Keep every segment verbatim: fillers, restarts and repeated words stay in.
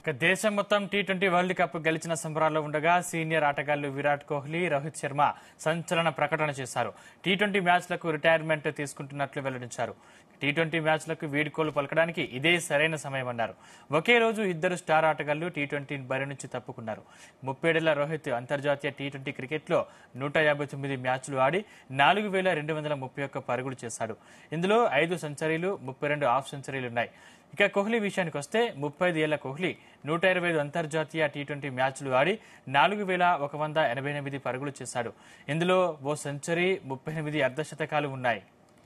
ఇక దేశం మొత్తం టీ ట్వంటీ వరల్డ్ కప్ గెలిచిన సంబరాల్లో ఉండగా సీనియర్ ఆటగాళ్లు విరాట్ కోహ్లీ, రోహిత్ శర్మ సంచలన ప్రకటన చేశారు. టీ ట్వంటీ మ్యాచ్లకు రిటైర్మెంట్ తీసుకుంటున్నట్లు వెల్లడించారు. టీ ట్వంటీ మ్యాచ్లకు వీడ్కోలు పలకడానికి ఇదే సరైన సమయమన్నారు. ఒకే రోజు ఇద్దరు స్టార్ ఆటగాళ్లు టీ ట్వంటీ బరి నుంచి తప్పుకున్నారు. ముప్పేడేళ్ల రోహిత్ అంతర్జాతీయ టీ ట్వంటీ క్రికెట్లో నూట యాభై తొమ్మిది మ్యాచ్లు ఆడి నాలుగు వేల రెండు వందల ముప్పై ఒక్క పరుగులు చేశాడు. ఇందులో ఐదు సెంచరీలు, ముప్పై రెండు హాఫ్ సెంచరీలున్నాయి. ఇక కోహ్లీ విషయానికి వస్తే ముప్పై ఐదు ఏళ్ల కోహ్లీ నూట ఇరవై ఐదు అంతర్జాతీయ టీ ట్వంటీ మ్యాచ్లు ఆడి నాలుగు వేల ఒక వంద ఎనభై ఎనిమిది పరుగులు చేశాడు. ఇందులో ఓ సెంచరీ, ముప్పై ఎనిమిది అర్ధశతకాలు ఉన్నాయి.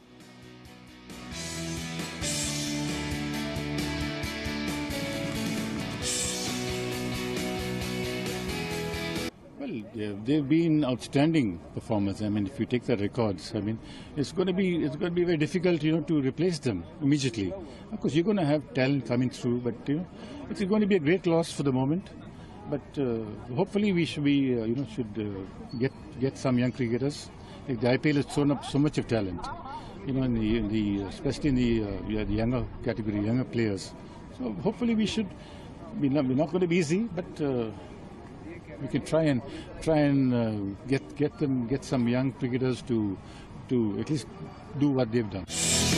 Well, they've been outstanding performers. I mean, if you take the records, I mean, it's going to be it's going to be very difficult, you know, to replace them immediately. Of course, you're going to have talent coming through, but you know, it's going to be a great loss for the moment. But uh, hopefully, we should be, uh, you know, should uh, get get some young cricketers. Like the I P L has thrown up so much of talent, you know, in the, in the especially in the, uh, yeah, the younger category, younger players. So hopefully, we should. Be not, we're not going to be easy, but. Uh, We can try and try and uh, get get them get some young cricketers to to at least do what they've done.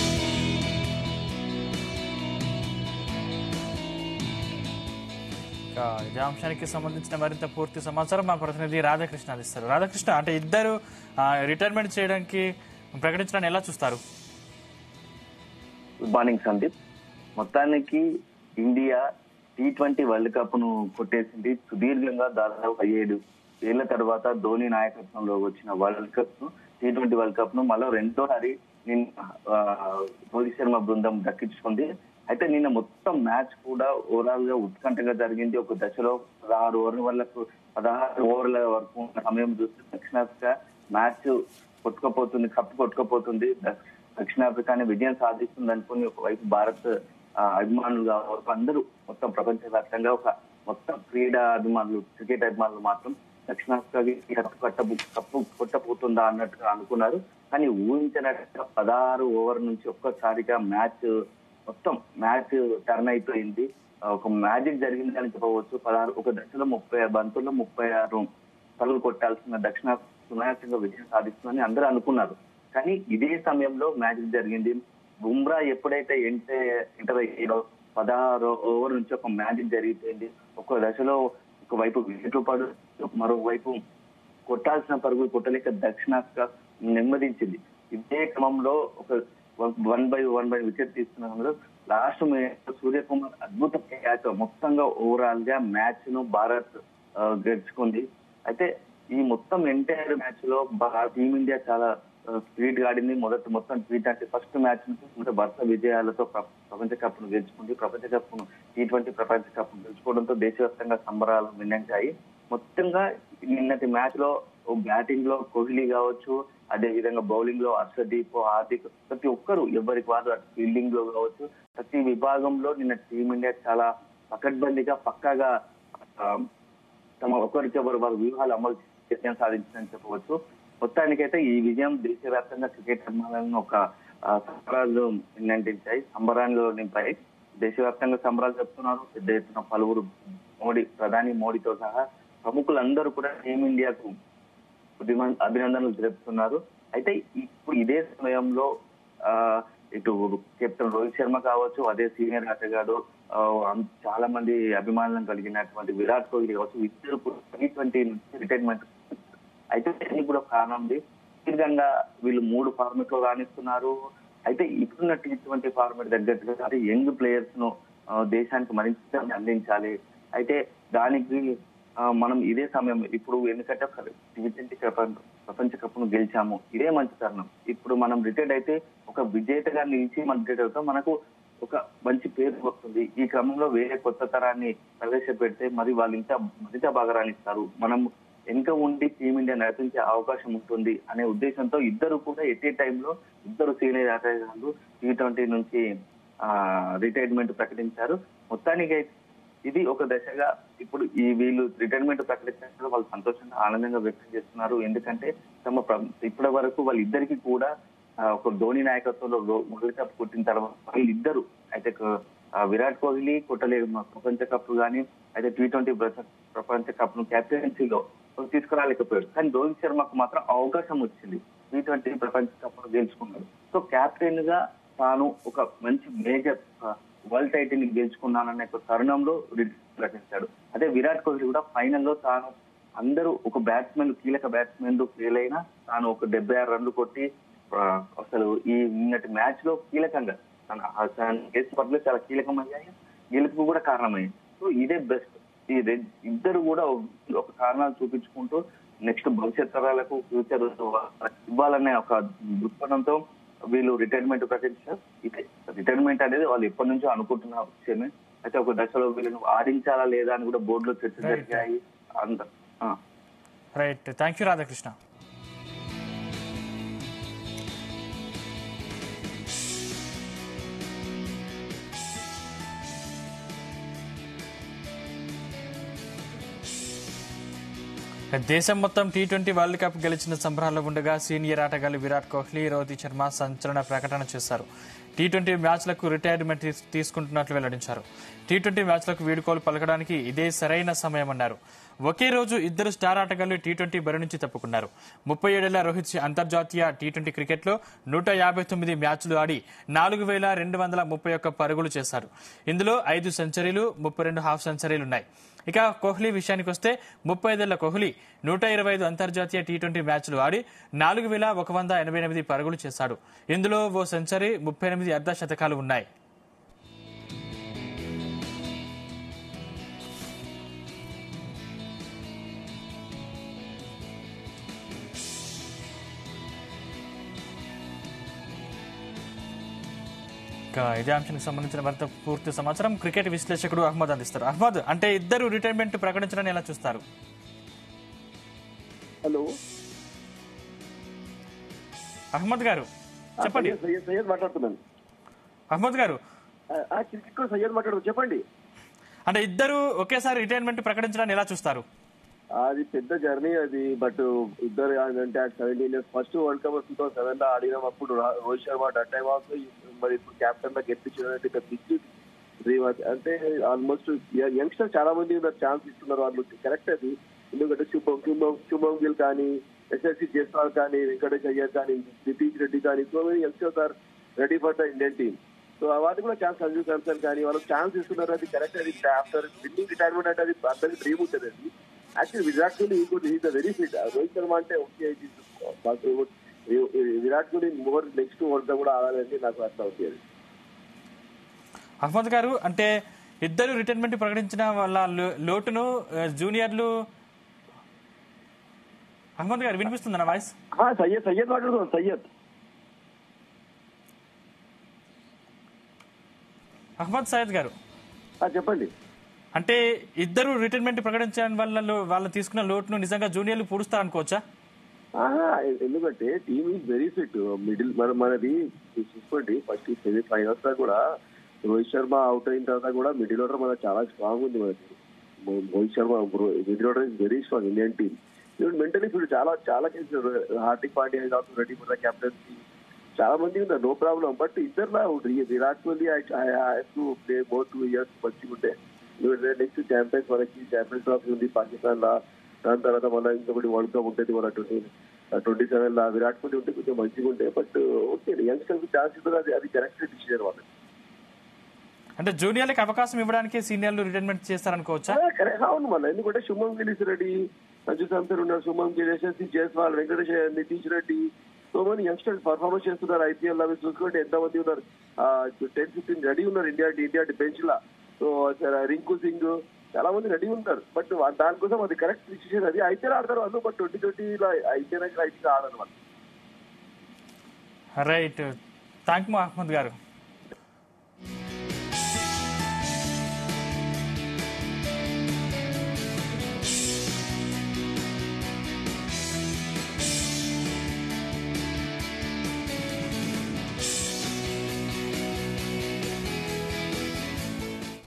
ఇదే అంశానికి సంబంధించిన మరింత పూర్తి సమాచారం మా ప్రతినిధి రాధాకృష్ణ అందిస్తారు. రాధాకృష్ణ, అంటే ఇద్దరు రిటైర్మెంట్ చేయడానికి ప్రకటించడాన్ని ఎలా చూస్తారు? Good morning Sandeep. మొత్తానికి India T twenty world cup ను కొట్టేసింది. సుదీర్ఘంగా దాదాపు ఏడు ఏళ్ల తర్వాత ధోని నాయకత్వంలో వచ్చిన వరల్డ్ కప్ ను టీ ట్వంటీ వరల్డ్ కప్ ను మళ్ళీ రెండోసారి నిన్న రోహిత్ శర్మ బృందం దక్కించుకుంది. అయితే నిన్న మొత్తం మ్యాచ్ కూడా ఓవరాల్ గా ఉత్కంఠగా జరిగింది. ఒక దశలో పదహారు ఓవర్ల వరకు పదహారు ఓవర్ల వరకు ఉన్న సమయం చూస్తే దక్షిణాఫ్రికా మ్యాచ్ కొట్టుకపోతుంది, కప్పు కొట్టుకపోతుంది, దక్షిణాఫ్రికాని విజయం సాధిస్తుంది అనుకుని ఒకవైపు భారత్ అభిమానులు కావచ్చు, అందరూ మొత్తం ప్రపంచవ్యాప్తంగా ఒక మొత్తం క్రీడా అభిమానులు, క్రికెట్ అభిమానులు మాత్రం దక్షిణాఫ్రికాకి కప్పు కట్ట కప్పు కొట్టబోతుందా అన్నట్టుగా అనుకున్నారు. కానీ ఊహించినట్టుగా పదహారు ఓవర్ నుంచి ఒక్కసారిగా మ్యాచ్ మొత్తం మ్యాచ్ టర్న్ అయిపోయింది. ఒక మ్యాజిక్ జరిగింది అని చెప్పవచ్చు. పదహారు ఒక దశలో ముప్పై బంతుల్లో ముప్పై ఆరు పరుగులు కొట్టాల్సిన దక్షిణాఫ్రికా సునాయాసంగా విజయం సాధిస్తుందని అందరూ అనుకున్నారు. కానీ ఇదే సమయంలో మ్యాజిక్ జరిగింది. బుమ్రా ఎప్పుడైతే ఎంటర్ ఎంటర్ అయ్యాడో పదహారు ఓవర్ నుంచి ఒక మ్యాజిక్ జరిగిపోయింది. ఒక దశలో ఒకవైపు వికెట్లు పడు, మరోవైపు కొట్టాల్సిన పరుగులు కొట్టలేక దక్షిణాఫ్రికా నెమ్మదించింది. ఇదే క్రమంలో ఒక one by one by wicket తీసుకున్న లాస్ట్ సూర్యకుమార్ అద్భుత క్యాచ్ మొత్తంగా ఓవరాల్ గా మ్యాచ్ ను భారత్ గెలుచుకుంది. అయితే ఈ మొత్తం ఎంటైర్ మ్యాచ్ లో టీమిండియా చాలా స్పీడ్ గా ఆడింది. మొదటి మొత్తం టీ ట్వంటీ ఫస్ట్ మ్యాచ్ నుంచి వరుస విజయాలతో ప్రపంచ కప్ ను గెలుచుకుంది. ప్రపంచ కప్ ను టీ ట్వంటీ ప్రపంచ కప్ ను గెలుచుకోవడంతో దేశవ్యాప్తంగా సంబరాలు మిన్నంటాయి. మొత్తంగా నిన్నటి మ్యాచ్ లో బ్యాటింగ్ లో కోహ్లీ కావచ్చు, అదే విధంగా బౌలింగ్ లో హర్షదీప్, హార్దిక్, ప్రతి ఒక్కరు ఎవరికి వారు ఫీల్డింగ్ లో కావచ్చు, ప్రతి విభాగంలో నిన్న టీమిండియా చాలా పకడ్బందీగా పక్కాగా తమ ఒకరికెవరు వారి వ్యూహాలు అమలు విజయం సాధించిందని చెప్పవచ్చు. మొత్తానికైతే ఈ విజయం దేశవ్యాప్తంగా క్రికెట్ అభిమానులను ఒక సంబరాలు నిండించాయి, సంబరాలు నింపాయి. దేశవ్యాప్తంగా సంబరాలు చెప్తున్నారు. పెద్ద ఎత్తున పలువురు మోడీ ప్రధాని మోడీతో సహా ప్రముఖులందరూ కూడా టీమిండియాకు అభినందనలు తెలుపుతున్నారు. అయితే ఇప్పుడు ఇదే సమయంలో ఆ ఇటు కెప్టెన్ రోహిత్ శర్మ కావచ్చు, అదే సీనియర్ ఆటగాడు చాలా మంది అభిమానులను కలిగినటువంటి విరాట్ కోహ్లీ కావచ్చు, ఇద్దరు టీ ట్వంటీ నుంచి రిటైర్మెంట్. అయితే దీనికి కూడా కారణం ఉంది. దీర్ఘంగా వీళ్ళు మూడు ఫార్మెట్ లో రాణిస్తున్నారు. అయితే ఇప్పుడున్న టీ ట్వంటీ ఫార్మెట్ దగ్గరగా యంగ్ ప్లేయర్స్ ను దేశానికి మరింత అందించాలి. అయితే దానికి మనం ఇదే సమయం ఇప్పుడు ఎందుకంటే టీ ట్వంటీ ప్రపంచ కప్ ను గెలిచాము, ఇదే మంచి తరుణం. ఇప్పుడు మనం రిటైర్డ్ అయితే ఒక విజేతగా నిలిచి మనం రిటైర్డ్ అవుతాం, మనకు ఒక మంచి పేరు వస్తుంది. ఈ క్రమంలో వేరే కొత్త తరాన్ని ప్రవేశపెడితే మరి వాళ్ళు ఇంకా మరింత బాగా రాణిస్తారు, మనం వెనుక ఉండి టీమిండియా నడిపించే అవకాశం ఉంటుంది అనే ఉద్దేశంతో ఇద్దరు కూడా ఎట్ ఏ టైంలో ఇద్దరు సీనియర్ ఆటగాళ్లు టీ ట్వంటీ నుంచి ఆ రిటైర్మెంట్ ప్రకటించారు. మొత్తానికి ఇది ఒక దశగా ఇప్పుడు ఈ వీళ్ళు రిటైర్మెంట్ ప్రకటించినప్పుడు వాళ్ళు సంతోషంగా ఆనందంగా వ్యక్తం చేస్తున్నారు. ఎందుకంటే తమ ఇప్పటి వరకు వాళ్ళిద్దరికి కూడా ఒక ధోని నాయకత్వంలో వరల్డ్ కప్ కొట్టిన తర్వాత వీళ్ళిద్దరు అయితే ఆ విరాట్ కోహ్లీ కొట్టలేదు ప్రపంచ కప్ గానీ అయితే టీ ట్వంటీ ప్రపంచ కప్ ను కెప్టెన్సీలో తీసుకురాలేకపోయాడు. కానీ రోహిత్ శర్మకు మాత్రం అవకాశం వచ్చింది, టీ ట్వంటీ ప్రపంచ కప్ గెలుచుకున్నాడు. సో కెప్టెన్ గా తాను ఒక మంచి మేజర్ వరల్డ్ టైటిల్ ని గెలుచుకున్నాననే ఒక తరుణంలో ప్రకటించాడు. అదే విరాట్ కోహ్లీ కూడా ఫైనల్లో తాను అందరూ ఒక బ్యాట్స్మెన్ కీలక బ్యాట్స్మెన్ ఫెయిల్ అయినా తాను ఒక డెబ్బై ఆరు రన్లు కొట్టి అసలు ఈ నిన్నటి మ్యాచ్ లో కీలకంగా తన కేసు పట్ల చాలా కీలకమయ్యాయి, గెలుపు కూడా కారణమయ్యాయి. సో ఇదే బెస్ట్. ఈ ఇద్దరు కూడా ఒక కారణాలు చూపించుకుంటూ నెక్స్ట్ భవిష్యత్ తరాలకు ఫ్యూచర్ ఇవ్వాలనే ఒక దృక్పథంతో వీళ్ళు రిటైర్మెంట్ ప్రకటించారు. ఇదే రిటైర్మెంట్ అనేది వాళ్ళు ఎప్పటి నుంచో అనుకుంటున్న విషయమే. అయితే ఒక దశలో వీళ్ళను ఆడించాలా లేదా అని కూడా బోర్డులో చర్చ జరిగాయి. అంత రైట్, థ్యాంక్ యూ రాధాకృష్ణ. దేశం మొత్తం టీ ట్వంటీ వరల్డ్ కప్ గెలిచిన సంబరాల్లో ఉండగా సీనియర్ ఆటగాళ్లు విరాట్ కోహ్లీ, రోహిత్ శర్మ సంచలన ప్రకటన చేశారు. టీ ట్వంటీ మ్యాచ్లకు రిటైర్మెంట్ తీసుకుంటున్నట్లు వెల్లడించారు. టీ ట్వంటీ మ్యాచ్లకు వీడుకోలు పలకడానికి ఇదే సరైన సమయమన్నారు. ఒకే రోజు ఇద్దరు స్టార్ ఆటగాళ్లు టీ ట్వంటీ బరి నుంచి తప్పుకున్నారు. ముప్పై ఏడేళ్ల రోహిత్ అంతర్జాతీయ టీ ట్వంటీ క్రికెట్లో నూట యాభై తొమ్మిది మ్యాచ్లు ఆడి నాలుగు వేల రెండు వందల ముప్పై ఒక్క పరుగులు చేశారు. ఇందులో ఐదు సెంచరీలు, ముప్పై రెండు హాఫ్ సెంచరీలున్నాయి. ఇక కోహ్లీ విషయానికి వస్తే ముప్పై ఐదేళ్ల కోహ్లీ నూట ఇరవై ఐదు అంతర్జాతీయ టీ ట్వంటీ మ్యాచ్లు ఆడి నాలుగు వేల ఒక వంద ఎనభై ఎనిమిది పరుగులు చేశాడు. ఇందులో ఓ సెంచరీ, ముప్పై ఎనిమిది అర్ధ శతకాలు ఉన్నాయి. ఇదే అంశానికి సంబంధించిన వార్త పూర్తి సమాచారం క్రికెట్ విశ్లేషకుడు అహ్మద్ అందిస్తారు. అహ్మద్, అంటే ఇద్దరు రిటైర్మెంట్ ప్రకటించడాన్ని ఎలా చూస్తారు? హలో అహ్మద్ గారు చెప్పండి. సయ్యద్ మాట్లాడుతున్నాను. అహ్మద్ గారు క్రికెట్ కూడా సయ్యద్ మాట్లాడుతూ చెప్పండి. అంటే ఇద్దరు ఒకేసారి రిటైర్మెంట్ ప్రకటించడాన్ని ఎలా చూస్తారు? అది పెద్ద జర్నీ అది. బట్ ఇద్దరు అంటే seventeen years first world cup two thousand seven లో ఆడినాం. అప్పుడు Rohit Sharma at time also మరి ఇప్పుడు క్యాప్టెన్ గా గెలిపించడానికి బిగ్ డ్రీమ్. అంటే ఆల్మోస్ట్ యంగ్స్టర్ చాలా మంది ఛాన్స్ ఇస్తున్నారు వాళ్ళు. కరెక్ట్ అది. ఎందుకంటే శుభం శుభం శుభం గిల్ కానీ, ఎస్ఎస్సి జైస్వాల్ కానీ, వెంకటేష్ అయ్యర్ కానీ, నితీష్ రెడ్డి కానీ, so many youngsters are ready for the Indian team. So వాటికి కూడా ఛాన్స్, సంజు శాంసన్ కానీ వాళ్ళకి ఛాన్స్ ఇస్తున్నారు. అది కరెక్ట్. అది ఆఫ్టర్ విన్నింగ్ రిటైర్మెంట్ అంటే అది అందరికి డ్రీమ్ ఉంటుంది. అది యాక్చువల్లీ విరాట్ కోహ్లీ ఈ good is very fit. Rohit Sharma అంటే okay, Virat Kohli more next world కూడా ఆడాలని నాకు అర్థం అవుతుంది. అహ్మద్ గారు, అంటే ఇద్దరు రిటైర్మెంట్ ప్రకటించిన వాళ్ళ లోటును జూనియర్లు. అహ్మద్ గారు వినిపిస్తుందా వాయిస్? సయ్యద్ సయ్యద్ మాట్లాడుతున్నాను. సయ్యద్ అహ్మద్ సయ్యద్ గారు చెప్పండి. అంటే ఇద్దరు రిటైర్మెంట్ ప్రకటించడం వల్ల వాళ్ళు తీసుకున్న లోటును నిజంగా జూనియర్లు పూడుస్తారు అనుకోవచ్చా? ఎందుకంటే team is very fit. Middle మన మనది చూసుకోండి, ఫస్ట్ సెమీ ఫైనల్స్ దా కూడా రోహిత్ శర్మ అవుట్ అయిన తర్వాత కూడా మిడిల్ ఆర్డర్ మనకు చాలా స్ట్రాంగ్ ఉంది. మనకి Rohit Sharma middle order is very strong Indian team. Mentally fit చాలా చాలా చేశారు. Hardik Pandya is also ready for the captaincy. చాలా మంది ఉన్నారు, నో ప్రాబ్లం. బట్ ఇద్దరులా Virat Kohli to play more two years మంచిగా ఉంటే నెక్స్ట్ ఛాంపియన్స్ మనకి ఛాంపియన్స్ ట్రోఫీ ఉంది పాకిస్తాన్ లా. దాని తర్వాత మన ఇంకొకటి వరల్డ్ కప్ ఉంటుంది మన ట్వంటీ ట్వంటీ సెవెన్ లా. విరాట్ కోహ్లీ ఉంటే కొంచెం మంచిగా ఉంటాయి. బట్ ఓకే, యంగ్స్టర్స్ ఛాన్స్ ఇస్తుంది. అది అది కరెక్ట్ డిసిజన్ వాళ్ళకి. అంటే జూనియర్లకు అవకాశం ఇవ్వడానికి సీనియర్లు రిటైర్మెంట్ చేస్తారనుకోవచ్చా? అవును మన, ఎందుకంటే శుభం గిల్ ఇస్ రెడీ, సంజు శాంసన్ ఉన్నారు, శుభం గిల్, ఎస్ఎస్సి జైస్వాల్, వెంకటేష్, నితీష్ రెడ్డి, సో మంది యంగ్స్టర్స్ పర్ఫార్మెన్స్ చేస్తున్నారు. ఐపీఎల్ అవి చూసుకుంటే ఎంతమంది ఉన్నారు, టెన్ ఫిఫ్టీన్ రెడీ ఉన్నారు ఇండియా ఇండియా బెంచ్ లా. సో రింకు సింగ్ చాలా మంది రెడీ ఉంటారు. బట్ దానికోసం అది కరెక్ట్ డిసిషన్. అది ఐపీఎల్ ఆడతారు వాళ్ళు, బట్ ట్వంటీ ట్వంటీలో ఐపీఎల్ ఐపీఎల్ ఆడరు వాళ్ళు. రైట్, థ్యాంక్ యూ అహ్మద్ గారు.